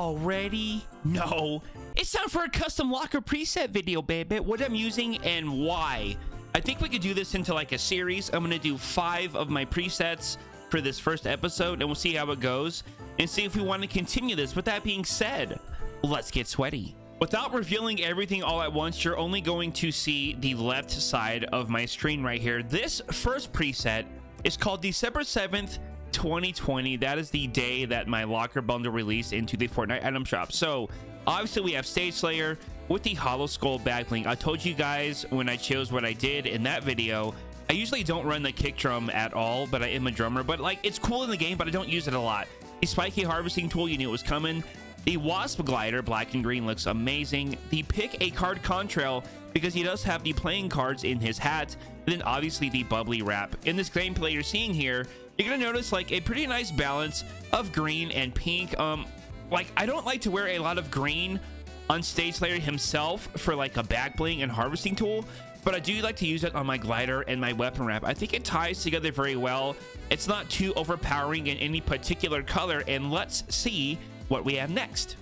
already? No, it's time for a custom locker preset video, baby. What I'm using and why. I think we could do this into like a series. I'm gonna do 5 of my presets for this first episode, and we'll see how it goes and see if we want to continue this. With that being said, let's get sweaty. Without revealing everything all at once, you're only going to see the left side of my screen right here. This first preset is called December 7th 2020. That is the day that my locker bundle released into the Fortnite Item Shop. So obviously we have Stage Slayer with the hollow skull back bling. I told you guys when I chose what I did in that video, I usually don't run the kick drum at all, but I am a drummer. But like, it's cool in the game, but I don't use it a lot. The spiky harvesting tool, you knew it was coming. The wasp glider, black and green, looks amazing. The pick a card contrail, because he does have the playing cards in his hat. And then obviously the bubbly wrap. In this gameplay you're seeing here, you're gonna notice like a pretty nice balance of green and pink. Like, I don't like to wear a lot of green on Stage Slayer himself for like a back bling and harvesting tool, but I do like to use it on my glider and my weapon wrap. I think it ties together very well. It's not too overpowering in any particular color, and let's see what we have next.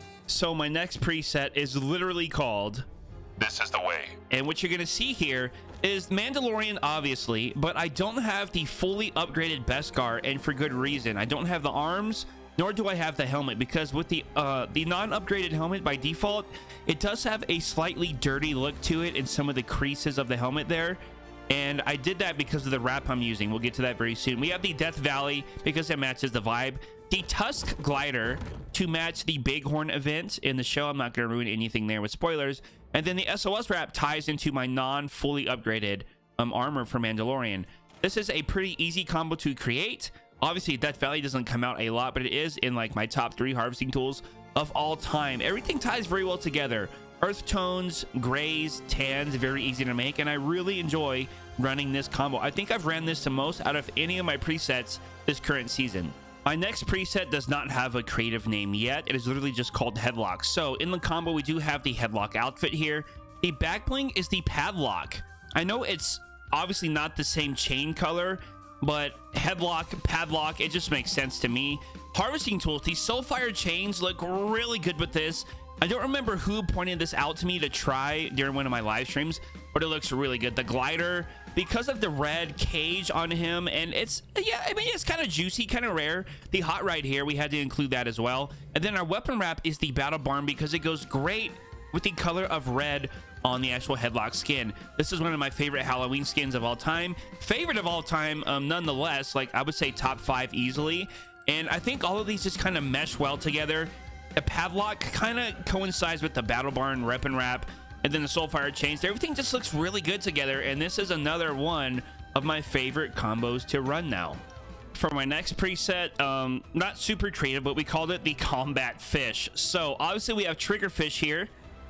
So my next preset is literally called This Is the Way. And what you're gonna see here is Mandalorian, obviously, but I don't have the fully upgraded Beskar, and for good reason. I don't have the arms, nor do I have the helmet, because with the non-upgraded helmet by default, it does have a slightly dirty look to it in some of the creases of the helmet there. And I did that because of the wrap I'm using. We'll get to that very soon. We have the Death Valley because it matches the vibe. The Tusk glider to match the Bighorn event in the show. I'm not going to ruin anything there with spoilers. And then the SOS wrap ties into my non-fully upgraded armor for Mandalorian. This is a pretty easy combo to create. Obviously, Death Valley doesn't come out a lot, but it is in like my top 3 harvesting tools of all time. Everything ties very well together. Earth tones, grays, tans, very easy to make, and I really enjoy running this combo. I think I've ran this the most out of any of my presets this current season. My next preset does not have a creative name yet. It is literally just called Headlock. So in the combo, we do have the Headlock outfit here. The back bling is the Padlock. I know it's obviously not the same chain color, but Headlock, Padlock, it just makes sense to me. Harvesting tools, these Soulfire chains look really good with this. I don't remember who pointed this out to me to try during one of my live streams, but it looks really good. The glider, because of the red cage on him, and it's, yeah, I mean, it's kind of juicy, kind of rare. The hot ride here, we had to include that as well. And then our weapon wrap is the battle barn because it goes great with the color of red on the actual Headlock skin. This is one of my favorite Halloween skins of all time. Favorite of all time, nonetheless. Like, I would say top 5 easily. And I think all of these just kind of mesh well together. The Padlock kind of coincides with the battle barn weapon wrap, and then the Soulfire chains. Everything just looks really good together, and this is another one of my favorite combos to run now. For my next preset, not super creative, but we called it the Combat Fish. So obviously we have Triggerfish here.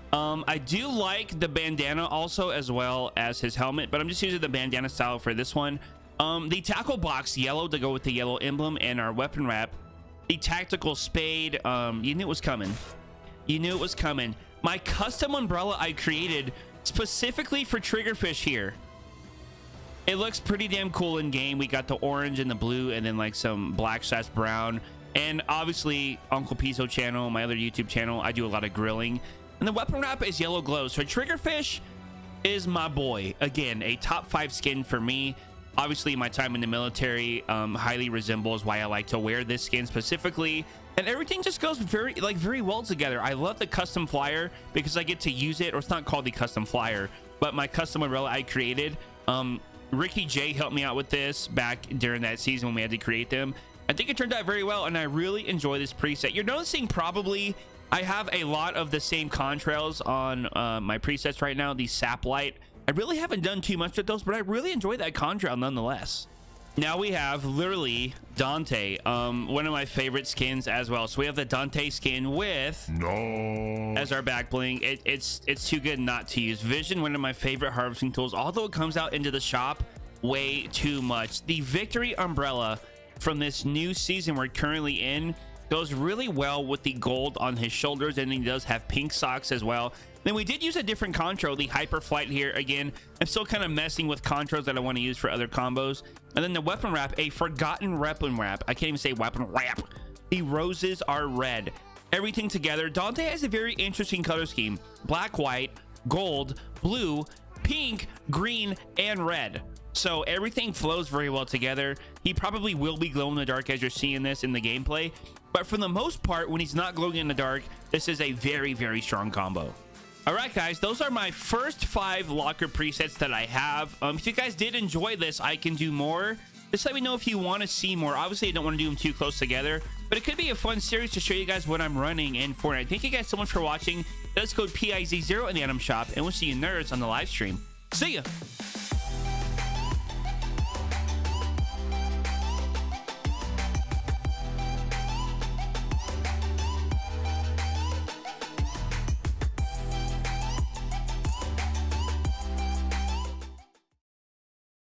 I do like the bandana also, as well as his helmet, but I'm just using the bandana style for this one. The tackle box yellow to go with the yellow emblem, and our weapon wrap, the tactical spade. You knew it was coming. You knew it was coming. My custom umbrella I created specifically for Triggerfish here. It looks pretty damn cool in game. We got the orange and the blue, and then like some black / brown. And obviously Uncle PIZO channel, my other YouTube channel, I do a lot of grilling. And the weapon wrap is yellow glow. So Triggerfish is my boy. Again, a top 5 skin for me. Obviously, my time in the military highly resembles why I like to wear this skin specifically, and everything just goes very well together. I love the custom flyer because I get to use it, or it's not called the custom flyer, but my custom umbrella I created. Ricky J helped me out with this back during that season when we had to create them. I think it turned out very well, and I really enjoy this preset. You're noticing probably I have a lot of the same contrails on my presets right now. The Saplight, I really haven't done too much with those, but I really enjoy that contrail nonetheless. Now we have literally Dante, one of my favorite skins as well. So we have the Dante skin with as our back bling. It's too good not to use. Vision, one of my favorite harvesting tools, although it comes out into the shop way too much. The Victory umbrella from this new season we're currently in goes really well with the gold on his shoulders, and he does have pink socks as well. Then we did use a different control, the Hyper Flight here. Again, I'm still kind of messing with controls that I want to use for other combos. And then the weapon wrap, a forgotten weapon wrap. I can't even say weapon wrap. The roses are red. everything together. Dante has a very interesting color scheme: black, white, gold, blue, pink, green, and red. So everything flows very well together. He probably will be glow in the dark as you're seeing this in the gameplay, but for the most part, when he's not glowing in the dark, this is a very, very strong combo. All right, guys, those are my first 5 locker presets that I have. If you guys did enjoy this, I can do more. Just let me know if you want to see more. Obviously, I don't want to do them too close together, but it could be a fun series to show you guys what I'm running in Fortnite. Thank you guys so much for watching. Let's code PIZO in the item shop, and we'll see you nerds on the live stream. See ya.